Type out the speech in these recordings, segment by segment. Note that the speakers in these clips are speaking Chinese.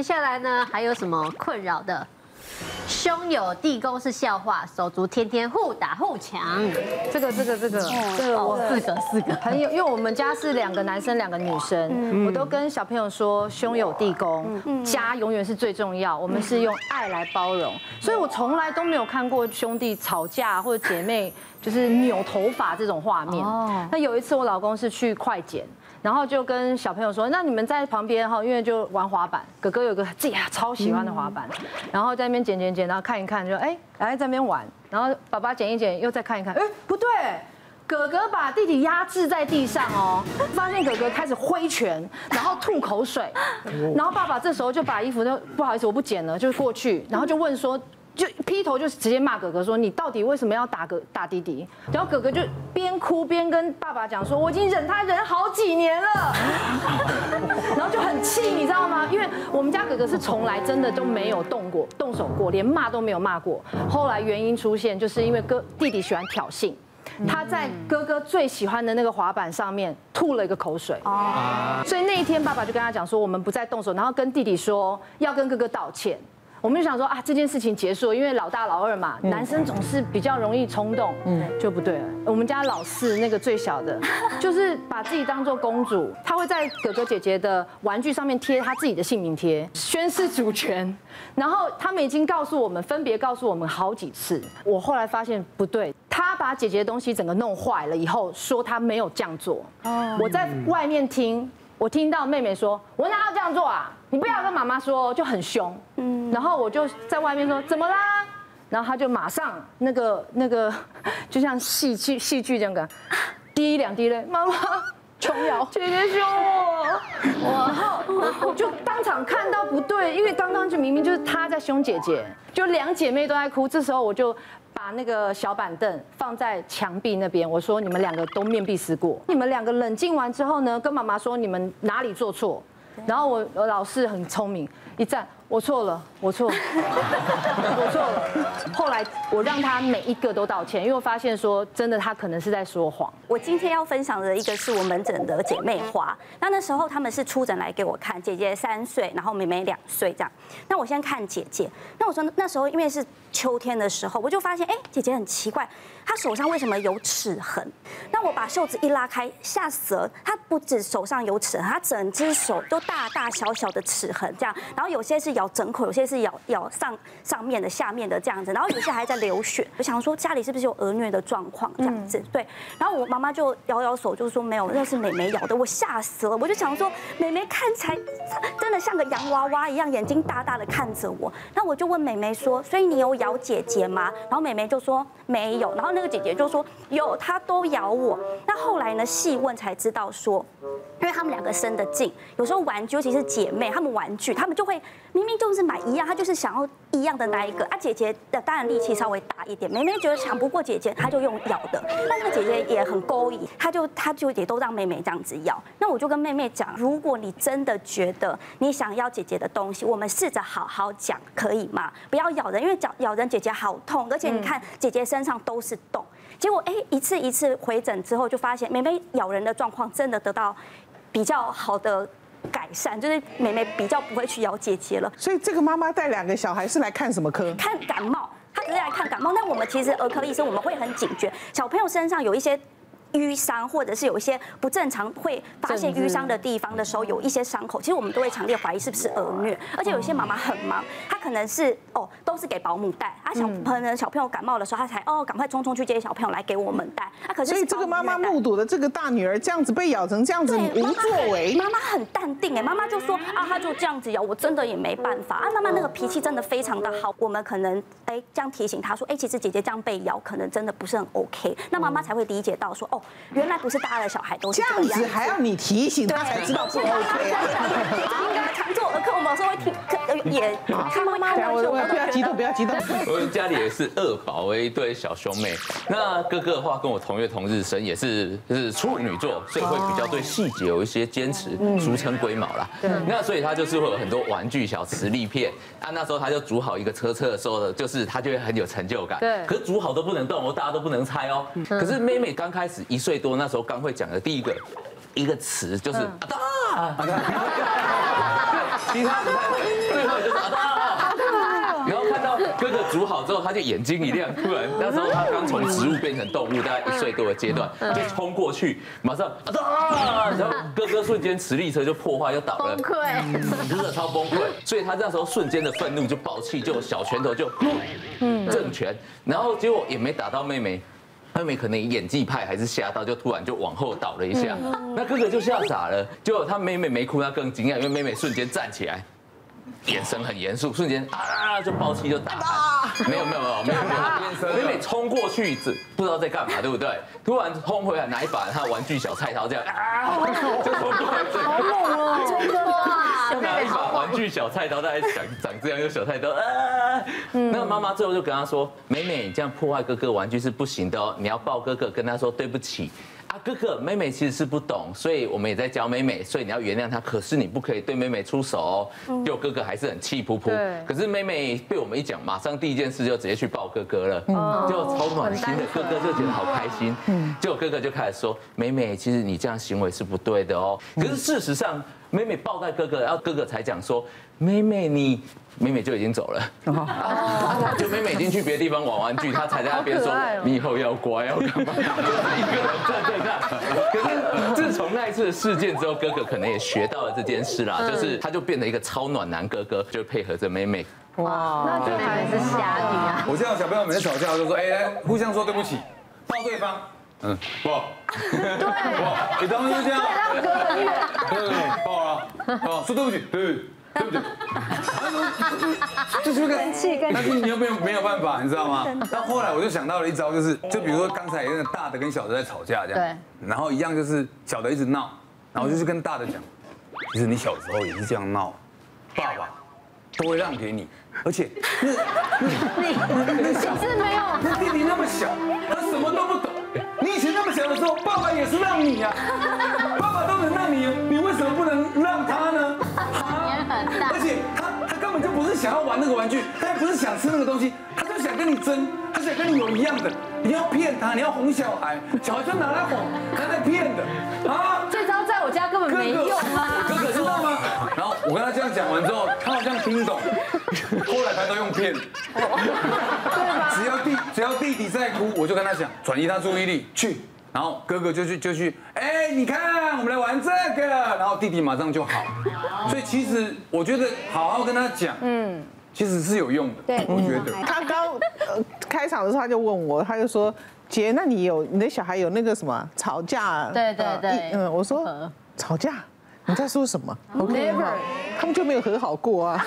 接下来呢，还有什么困扰的？兄友弟恭是笑话，手足天天互打互抢。 这个我四个很有，因为我们家是2个男生2个女生，我都跟小朋友说兄友弟恭，家永远是最重要，我们是用爱来包容，所以我从来都没有看过兄弟吵架或者姐妹就是扭头发这种画面。那有一次我老公是去快剪。然后就跟小朋友说，那你们在旁边哈，因为就玩滑板，哥哥有个自己超喜欢的滑板，然后在那边剪，然后看一看，就来在那边玩，然后爸爸剪一剪，又再看一看，不对，哥哥把弟弟压制在地上哦，发现哥哥开始挥拳，然后吐口水，然后爸爸这时候就把衣服就不好意思我不剪了，就过去，然后就问说。就劈头就直接骂哥哥说：“你到底为什么要打弟弟？”然后哥哥就边哭边跟爸爸讲说：“我已经忍他忍好几年了。”然后就很气，你知道吗？因为我们家哥哥是从来真的都没有动手过，连骂都没有骂过。后来原因出现，就是因为弟弟喜欢挑衅。他在哥哥最喜欢的那个滑板上面吐了一个口水，所以那一天爸爸就跟他讲说：“我们不再动手，然后跟弟弟说要跟哥哥道歉。”我们就想说啊，这件事情结束了，因为老大老二嘛，男生总是比较容易冲动，就不对了。我们家老四那个最小的，就是把自己当做公主，他会在哥哥姐姐的玩具上面贴他自己的姓名贴，宣示主权。然后他们已经分别告诉我们好几次。我后来发现不对，他把姐姐的东西整个弄坏了以后，说他没有这样做。我在外面听。我听到妹妹说：“我哪有这样做啊？你不要跟妈妈说。”就很凶。然后我就在外面说：“怎么啦？”然后他就马上那个，就像戏剧这样的，滴2滴泪，妈妈琼瑶姐姐凶我。然后我就当场看到不对，因为刚刚就明明就是他在凶姐姐，就2姐妹都在哭。这时候我就。把那个小板凳放在墙壁那边，我说你们2个都面壁思过。你们2个冷静完之后呢，跟妈妈说你们哪里做错。然后我老四很聪明，一站我错了。后来我让他每一个都道歉，因为我发现说真的他可能是在说谎。 我今天要分享的一个是我门诊的姐妹花，那时候他们是出诊来给我看，姐姐3岁，然后妹妹2岁这样。那我先看姐姐，那我说那时候因为是秋天的时候，我就发现姐姐很奇怪，她手上为什么有齿痕？那我把袖子一拉开，吓死了，她不止手上有齿痕，她整只手都大大小小的齿痕这样，然后有些是咬整口，有些是咬上面的、下面的这样子，然后有些还在流血。我想说家里是不是有儿虐的状况这样子？对，然后我妈妈就摇手，就说没有，那是妹妹咬的，我吓死了。我就想说妹妹看起来真的像个洋娃娃一样，眼睛大大的看着我。那我就问妹妹说，所以你有咬姐姐吗？然后妹妹就说没有，然后那个姐姐就说有，她都咬我。那后来呢，细问才知道说，因为他们2个生得近，有时候玩具，尤其是姐妹，她们玩具，她们就会明明就是买一样，她就是想要一样的那一个啊。姐姐的当然力气稍微大一点，妹妹觉得抢不过姐姐，她就用咬的。但那个姐姐也很勾引，她就也都让妹妹这样子咬。那我就跟妹妹讲，如果你真的觉得你想要姐姐的东西，我们试着好好讲，可以吗？不要咬人，因为咬人姐姐好痛，而且你看姐姐身上都是洞。结果一次一次回诊之后，就发现妹妹咬人的状况真的得到比较好的改善，就是妹妹比较不会去咬姐姐了。 所以这个妈妈带2个小孩是来看什么科？ 看感冒，她只是来看感冒。那我们其实儿科医生我们会很警觉，小朋友身上有一些淤伤，或者是有一些不正常会发现淤伤的地方的时候，有一些伤口，其实我们都会强烈怀疑是不是儿虐。而且有些妈妈很忙，她可能是都是给保姆带，可能小朋友感冒的时候，她才赶快匆匆去接小朋友来给我们带。可是所以这个妈妈目睹的这个大女儿这样子被咬成这样子无作为， 妈妈很淡定妈妈就说她就这样子咬，我真的也没办法妈妈那个脾气真的非常的好，我们可能这样提醒她说其实姐姐这样被咬可能真的不是很 OK， 那妈妈才会理解到说原来不是大家的小孩都是这样子，还要你提醒他才知道不 OK。 应该常做儿科，我们有时候会听，也看妈妈。 不要激动，不要激动。 我家里也是2宝，我一对小兄妹。那哥哥的话跟我同月同日生，也是处女座，所以会比较对细节有一些坚持，俗称龟毛啦。那所以他就是会有很多玩具小磁力片那时候他就组好一个车的时候呢，就是他就会很有成就感。 对。 可是组好都不能动大家都不能猜可是妹妹刚开始1岁多，那时候刚会讲的第一个词就是其他不太会。 好之后，他就眼睛一亮，突然那时候他刚从植物变成动物，大概1岁多的阶段，就冲过去，马上然后哥哥瞬间磁力车就破坏就倒了， 崩溃， 真的超崩溃，所以他那时候瞬间的愤怒就爆气，就小拳头就正拳，然后结果也没打到妹妹。妹妹可能演技派还是吓到，就突然就往后倒了一下，那哥哥就吓傻了。结果他妹妹没哭，他更惊讶，因为妹妹瞬间站起来，眼神很严肃，瞬间就爆气就打喊，没有，妹妹冲过去不知道在干嘛，对不对？突然冲回来拿一把他的玩具小菜刀这样就冲过来， 好猛哦，真的就拿一把玩具小菜刀，大概长这样，用小菜刀那妈妈最后就跟他说：“妹妹，你这样破坏哥哥玩具是不行的哦，你要抱哥哥，跟他说对不起。”哥哥，妹妹其实是不懂，所以我们也在教妹妹，所以你要原谅她。可是你不可以对妹妹出手哦。就哥哥还是很气噗噗。可是妹妹被我们一讲，马上第一件事就直接去抱哥哥了，就超暖心的。哥哥就觉得好开心。结果哥哥就开始说：“妹妹，其实你这样行为是不对的哦。”可是事实上，妹妹抱在哥哥，然后哥哥才讲说：“妹妹就已经走了。”就妹妹已经去别的地方玩玩具，他才在那边说：“你以后要乖，要干嘛？”就是一个人站。可是自从那一次的事件之后，哥哥可能也学到了这件事啦，就是他就变成一个超暖男哥哥，就配合着妹妹。 哇，那这还是侠女啊！ 我见到小朋友每次吵架，我就说，来互相说对不起，抱对方。不，对，你当时就这样，抱了，说对不起，对不起，就是个生气，但是你又没有办法，你知道吗？那后来我就想到了一招，就比如说刚才那个大的跟小的在吵架这样，然后一样就是小的一直闹，然后就去跟大的讲，其实你小时候也是这样闹，爸爸都会让给你，而且那小是没有，那弟弟那么小，他什么都不懂，你以前那么小的时候，爸爸也是让你呀，爸爸都能让你，你为什么不能让他呢？而且他根本就不是想要玩那个玩具，他也不是想吃那个东西，他就想跟你争，他想跟你有一样的。你要骗他，你要哄小孩，小孩就拿来哄，他在骗的啊！ 这招在我家根本没用啊！ 哥哥知道吗？然后我跟他这样讲完之后，他好像听懂，后来他都用骗，对吧？只要弟弟在哭，我就跟他讲，转移他注意力去。然后哥哥就去，你看，我们来玩这个，然后弟弟马上就好。所以其实我觉得好好跟他讲，其实是有用的。对，我觉得。 他刚开场的时候他就问我，他就说：“姐，那你的小孩有那个什么吵架？” 对， 我说吵架，你在说什么 ？OK， 他们就没有和好过啊。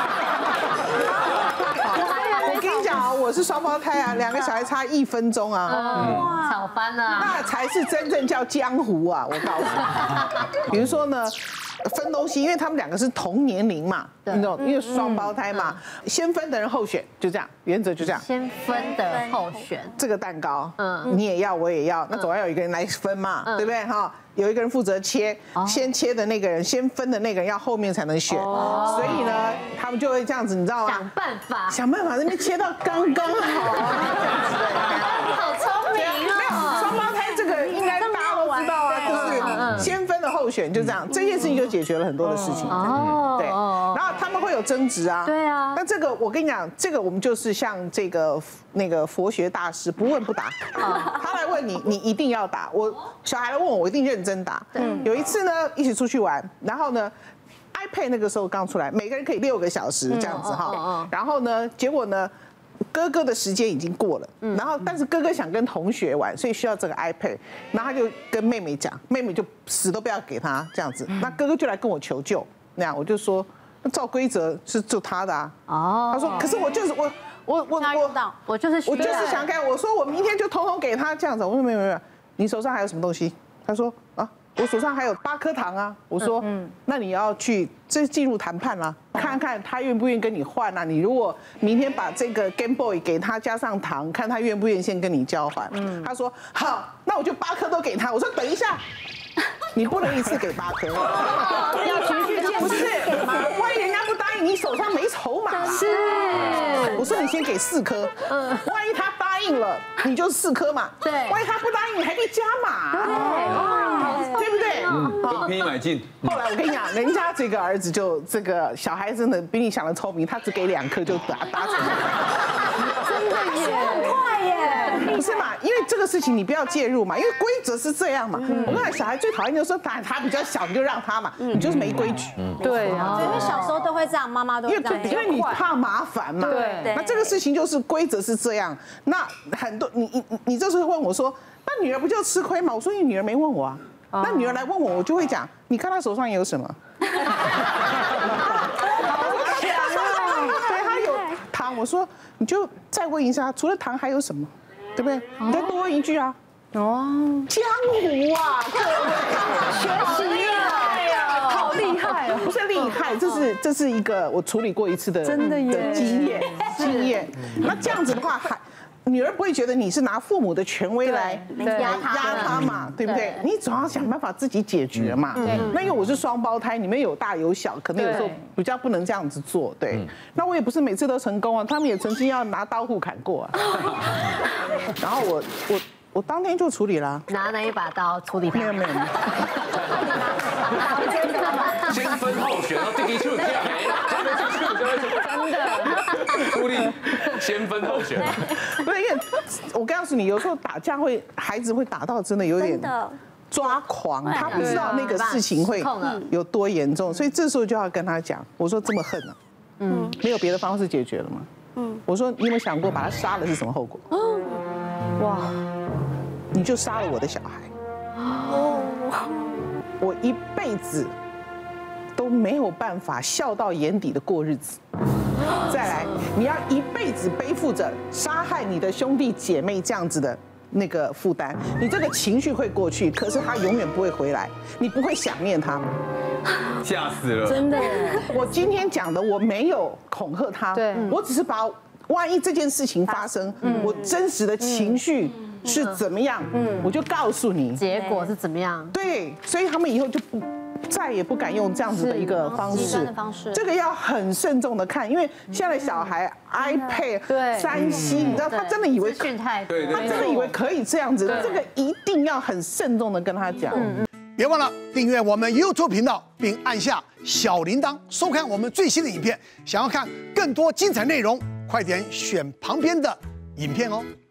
我跟你讲啊，我是双胞胎啊，2个小孩差1分钟啊， 吵翻了， 那才是真正叫江湖啊！我告诉你，比如说呢，分东西，因为他们2个是同年龄嘛，你懂，因为双胞胎嘛，先分的人后选，就这样，原则就这样。 先分的后选， 这个蛋糕，你也要，我也要，那总要有一个人来分嘛，对不对哈？有一个人负责切，先切的那个人，先分的那个人要后面才能选，所以呢，他们就会这样子，你知道吗？想办法那边切到刚刚好啊， 好聪明哦！ 双胞胎这个应该大家都知道啊，就是先分的后选，就这样，这件事情就解决了很多的事情。对，然后他们会有争执啊， 对啊。 那这个我跟你讲，这个我们就是像这个那个佛学大师，不问不答。他来问你，你一定要答。我小孩来问我一定认真答。有一次呢，一起出去玩，然后呢，iPad 那个时候刚出来，每个人可以6个小时这样子哈。然后呢，结果呢，哥哥的时间已经过了，然后但是哥哥想跟同学玩，所以需要这个 iPad， 然后他就跟妹妹讲，妹妹就死都不要给他这样子。那哥哥就来跟我求救，那样我就说，照规则是就他的啊。他说，可是我就是我就是想给，我说我明天就统统给他这样子。我说没有，你手上还有什么东西？他说啊，我手上还有8颗糖啊。我说那你要去进入谈判啦，看看他愿不愿意跟你换啊。你如果明天把这个 Game Boy 给他加上糖，看他愿不愿意先跟你交换。他说好，那我就8颗都给他。我说等一下，你不能一次给8颗， 要循序渐进。 不是，万一人家不答应，你手上没筹码。 是， 我说你先给4颗，万一他答应了，你就4颗嘛。 对， 万一他不答应，你还可以加码，对不对？ 分批买进。 后来我跟你讲，人家这个儿子就这个小孩真的比你想的聪明，他只给2颗就达成了。 很快耶。 不是嘛？因为这个事情你不要介入嘛，因为规则是这样嘛。我跟你讲，小孩最讨厌就是说他比较小，你就让他嘛，你就是没规矩。 对啊， 因为小时候都会这样，妈妈都会这样。 因为你怕麻烦嘛。 对。 那这个事情就是规则是这样。那很多你这时候问我说，那女儿不就吃亏吗？我说你女儿没问我啊。那女儿来问我，我就会讲，你看她手上有什么？对，她有糖。我说你就再问一下，除了糖还有什么？对不对？你再多问一句啊。哦，江湖啊，各位， 学习呀，好厉害哦！ 不是厉害，这是一个我处理过一次的真的耶经验。那这样子的话，女儿不会觉得你是拿父母的权威来压她嘛，对不对？你总要想办法自己解决嘛。那因为我是双胞胎，你们有大有小，可能有时候比较不能这样子做。对，那我也不是每次都成功啊，他们也曾经要拿刀互砍过啊。然后我当天就处理了。 拿哪一把刀处理他？ 没有。 先分后选，然后第一处这样，真的处理，先分后选。 不是，因为我告诉你，有时候打架孩子会打到真的有点抓狂，他不知道那个事情会有多严重，所以这时候就要跟他讲，我说这么恨啊，没有别的方式解决了吗？我说你有没有想过把他杀了是什么后果？哇，你就杀了我的小孩。我一辈子都没有办法笑到眼底的过日子。再来，你要一辈子背负着杀害你的兄弟姐妹这样子的那个负担，你这个情绪会过去，可是他永远不会回来，你不会想念他。 吓死了！ 真的， 我今天讲的我没有恐吓他，我只是把万一这件事情发生，我真实的情绪是怎么样，我就告诉你， 结果是怎么样？ 对，所以他们以后就再也不敢用这样子的一个方式，这个要很慎重的看，因为现在小孩 iPad、3C，你知道他真的以为资讯太多， 他真的以为可以这样子，这个一定要很慎重的跟他讲。 别忘了订阅我们 YouTube 频道，并按下小铃铛，收看我们最新的影片。想要看更多精彩内容，快点选旁边的影片哦。